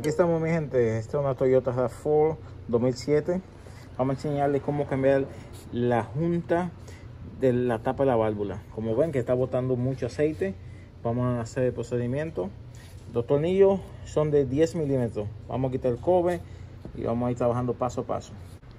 Aquí estamos, mi gente. Esta es una Toyota RAV4 2007. Vamos a enseñarles cómo cambiar la junta de la tapa de la válvula. Como ven que está botando mucho aceite, vamos a hacer el procedimiento. Los tornillos son de 10 milímetros. Vamos a quitar el cobre y vamos a ir trabajando paso a paso.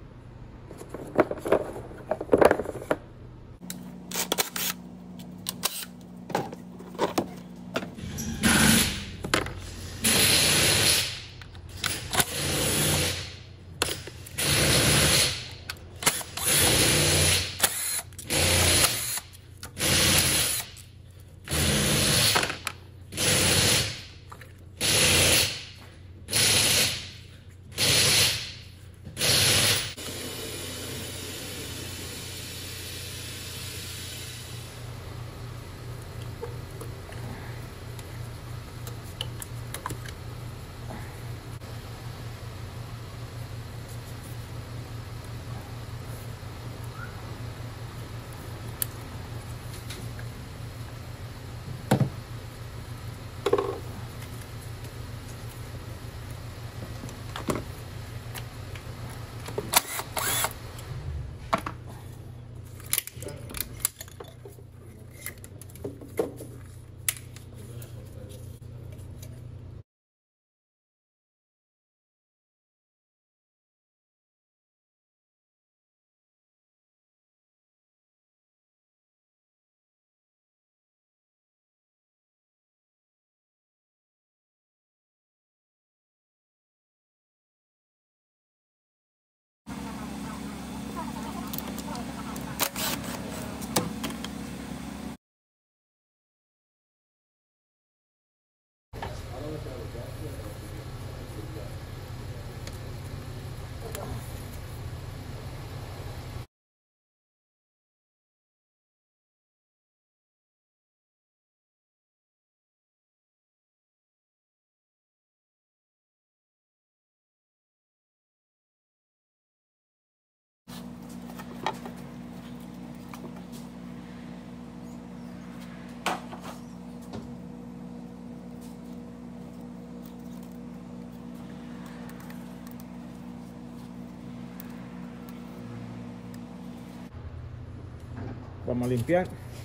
Vamos a limpiar.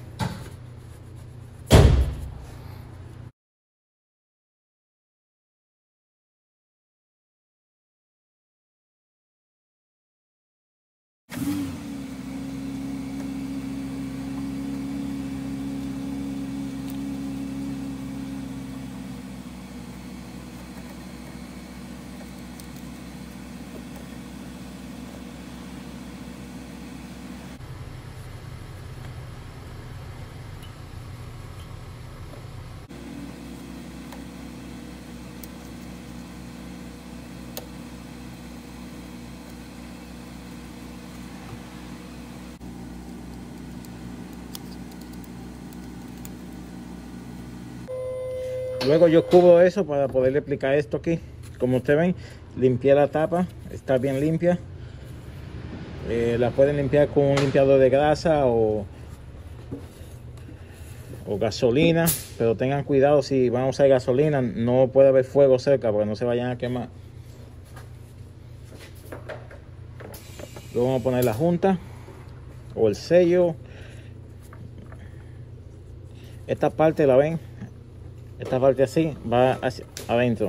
Luego yo cubro eso para poderle aplicar esto aquí. Como ustedes ven, limpié la tapa, está bien limpia. La pueden limpiar con un limpiador de grasa o gasolina, pero tengan cuidado si van a usar gasolina, no puede haber fuego cerca porque no se vayan a quemar. Luego vamos a poner la junta o el sello. Esta parte la ven, esta parte así va hacia adentro.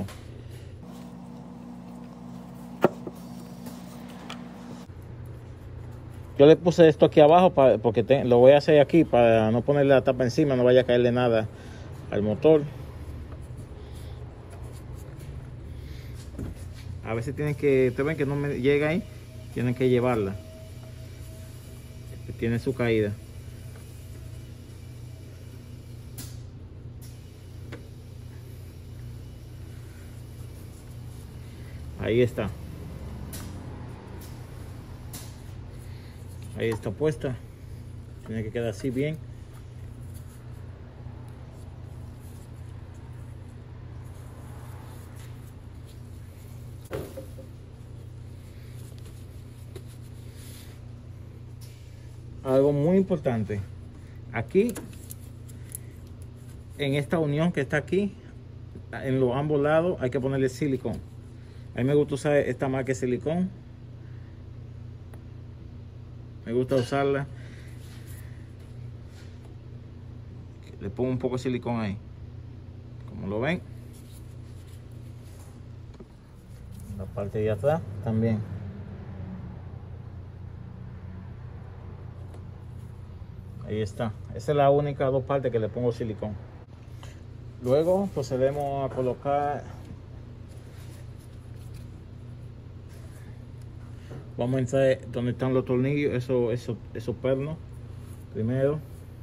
Yo le puse esto aquí abajo porque lo voy a hacer aquí para no ponerle la tapa encima, no vaya a caerle nada al motor. A veces tienen que, ustedes ven que no me llega ahí, tienen que llevarla. Tiene su caída. Ahí está. Ahí está puesta. Tiene que quedar así bien. Algo muy importante. Aquí, en esta unión que está aquí, en los ambos lados hay que ponerle silicón. A mí me gusta usar esta marca de silicón. Me gusta usarla. Le pongo un poco de silicón ahí. Como lo ven. La parte de atrás también. Ahí está. Esa es la única dos partes que le pongo silicón. Luego procedemos a colocar. Vamos a entrar donde están los tornillos, esos pernos. Primero.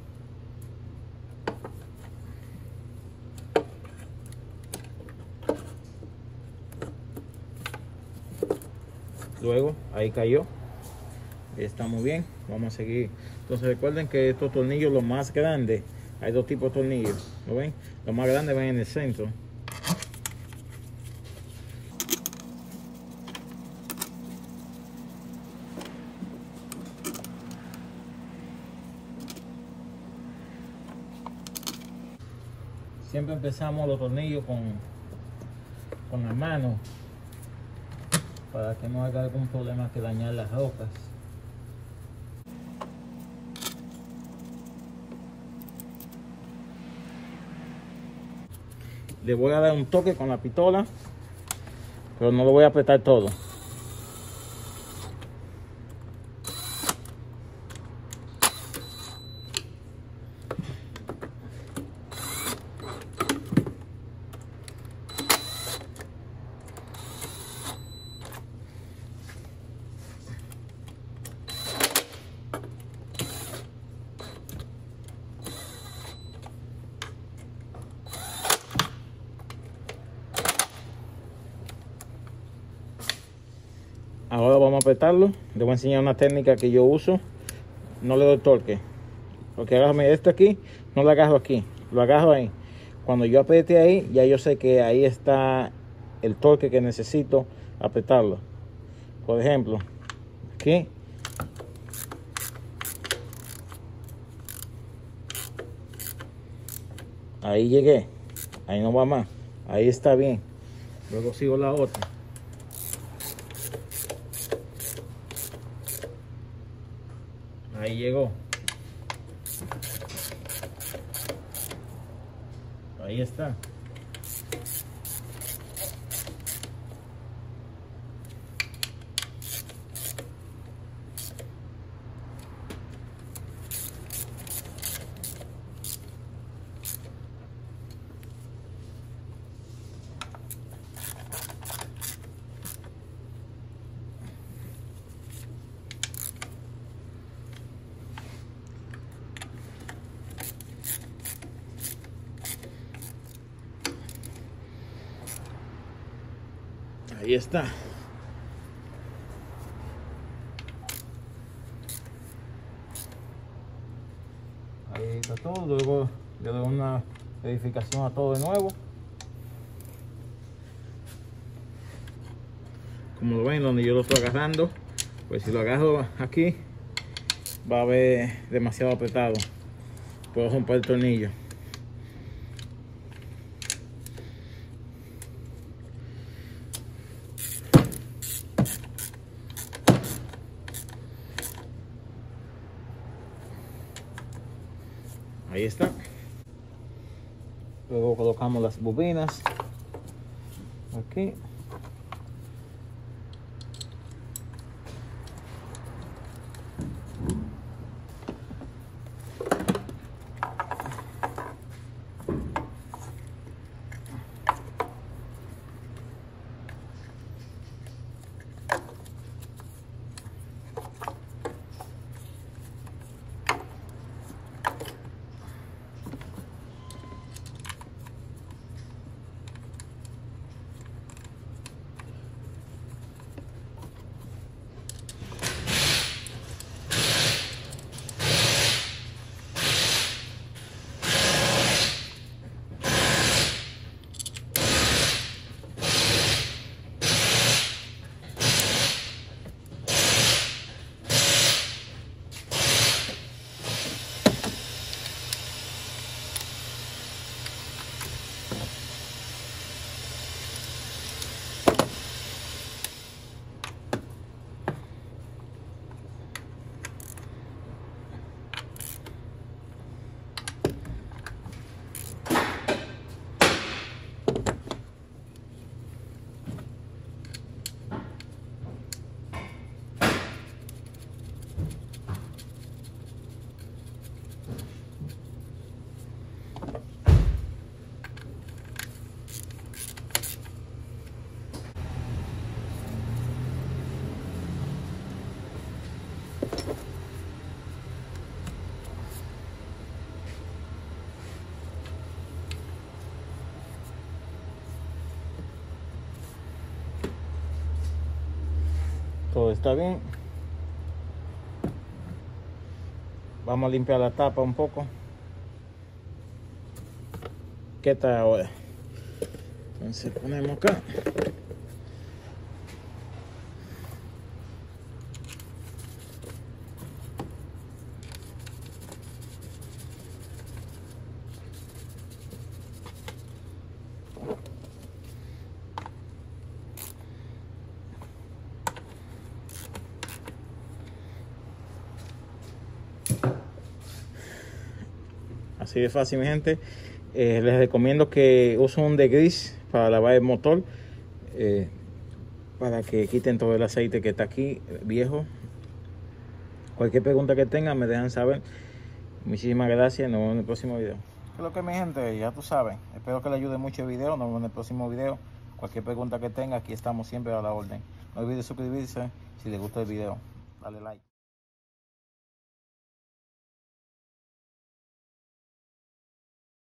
Luego, ahí cayó. Está muy bien. Vamos a seguir. Entonces recuerden que estos tornillos, los más grandes, hay dos tipos de tornillos. ¿Lo ven? Los más grandes van en el centro. Siempre empezamos los tornillos con la mano para que no haga algún problema que dañar las rocas. Le voy a dar un toque con la pistola, pero no lo voy a apretar todo. Ahora vamos a apretarlo. Les voy a enseñar una técnica que yo uso. No le doy torque. Porque agarro esto aquí, no lo agarro aquí, lo agarro ahí. Cuando yo apriete ahí, ya yo sé que ahí está el torque que necesito apretarlo. Por ejemplo, aquí. Ahí llegué. Ahí no va más. Ahí está bien. Luego sigo la otra. Ahí llegó. Ahí está. Ahí está. Ahí está todo. Luego le doy una verificación a todo de nuevo. Como lo ven, donde yo lo estoy agarrando, pues si lo agarro aquí, va a ver demasiado apretado. Puedo romper el tornillo. Ahí está. Luego colocamos las bobinas aquí. está bien. Vamos a limpiar la tapa un poco. ¿Qué tal ahora? Entonces ponemos acá. Así de fácil, mi gente. Les recomiendo que usen un degrease para lavar el motor, para que quiten todo el aceite que está aquí viejo. Cualquier pregunta que tengan me dejan saber. Muchísimas gracias, nos vemos en el próximo video. ¿Qué es lo que, mi gente? Ya tú sabes. Espero que les ayude mucho el video. Nos vemos en el próximo video. Cualquier pregunta que tenga, aquí estamos siempre a la orden. No olviden suscribirse si les gusta el video. Dale like.